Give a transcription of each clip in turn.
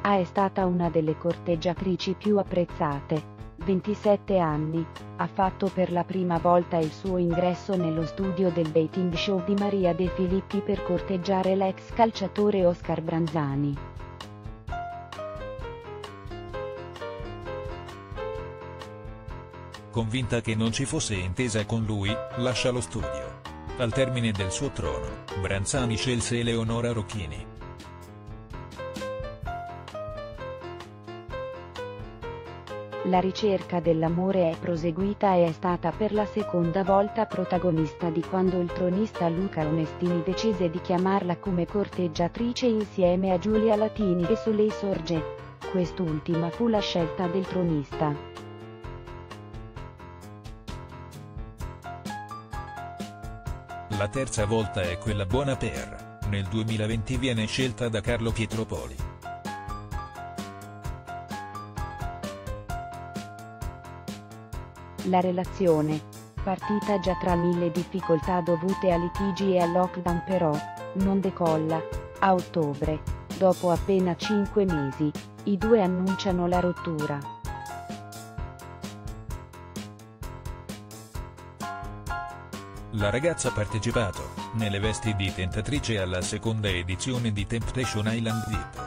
È stata una delle corteggiatrici più apprezzate. 27 anni, ha fatto per la prima volta il suo ingresso nello studio del dating show di Maria De Filippi per corteggiare l'ex calciatore Oscar Branzani. Convinta che non ci fosse intesa con lui, lascia lo studio. Al termine del suo trono, Branzani scelse Eleonora Rocchini. La ricerca dell'amore è proseguita e è stata per la seconda volta protagonista di quando il tronista Luca Onestini decise di chiamarla come corteggiatrice insieme a Giulia Latini e Soleil Sorge. Quest'ultima fu la scelta del tronista. La terza volta è quella buona per. Nel 2020 viene scelta da Carlo Pietropoli. La relazione, partita già tra mille difficoltà dovute a litigi e al lockdown però, non decolla. A ottobre, dopo appena 5 mesi, i due annunciano la rottura. La ragazza ha partecipato, nelle vesti di tentatrice alla seconda edizione di Temptation Island VIP.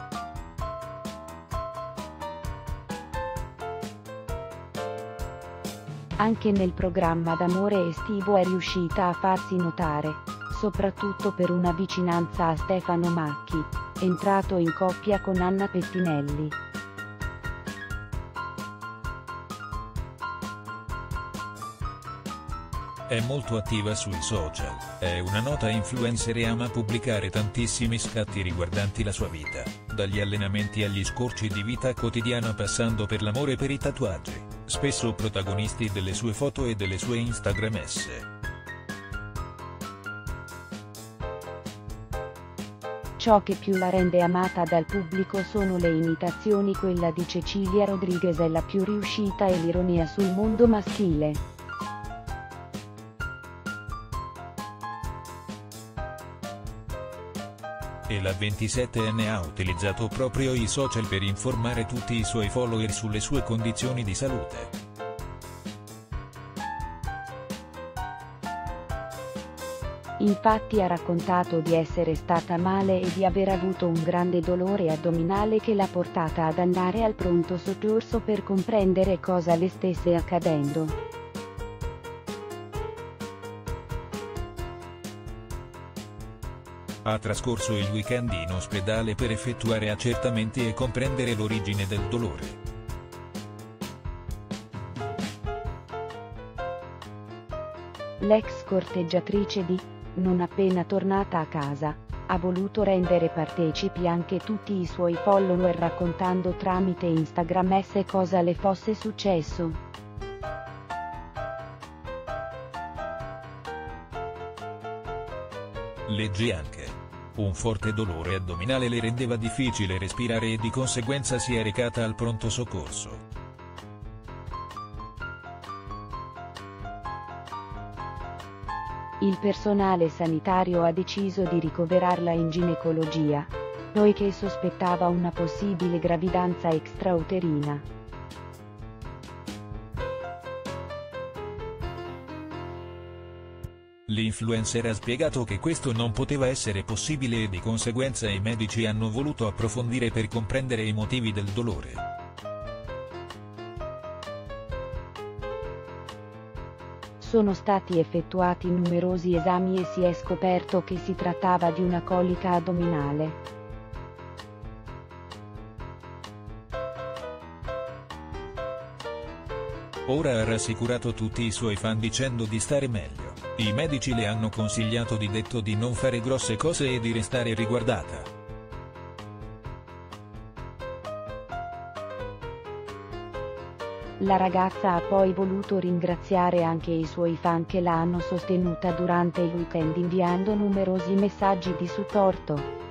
Anche nel programma d'amore estivo è riuscita a farsi notare, soprattutto per una vicinanza a Stefano Macchi, entrato in coppia con Anna Pettinelli. È molto attiva sui social, è una nota influencer e ama pubblicare tantissimi scatti riguardanti la sua vita, dagli allenamenti agli scorci di vita quotidiana passando per l'amore e per i tatuaggi, spesso protagonisti delle sue foto e delle sue Instagramesse. Ciò che più la rende amata dal pubblico sono le imitazioni. Quella di Cecilia Rodriguez è la più riuscita e l'ironia sul mondo maschile. E la 27enne ha utilizzato proprio i social per informare tutti i suoi follower sulle sue condizioni di salute. Infatti ha raccontato di essere stata male e di aver avuto un grande dolore addominale che l'ha portata ad andare al pronto soccorso per comprendere cosa le stesse accadendo. Ha trascorso il weekend in ospedale per effettuare accertamenti e comprendere l'origine del dolore. L'ex corteggiatrice di non appena tornata a casa, ha voluto rendere partecipi anche tutti i suoi follower raccontando tramite Instagram cosa le fosse successo. Leggi anche. Un forte dolore addominale le rendeva difficile respirare e di conseguenza si è recata al pronto soccorso. Il personale sanitario ha deciso di ricoverarla in ginecologia, poiché sospettava una possibile gravidanza extrauterina. L'influencer ha spiegato che questo non poteva essere possibile e di conseguenza i medici hanno voluto approfondire per comprendere i motivi del dolore. Sono stati effettuati numerosi esami e si è scoperto che si trattava di una colica addominale. Ora ha rassicurato tutti i suoi fan dicendo di stare meglio. I medici le hanno consigliato di non fare grosse cose e di restare riguardata. La ragazza ha poi voluto ringraziare anche i suoi fan che la hanno sostenuta durante il weekend inviando numerosi messaggi di supporto.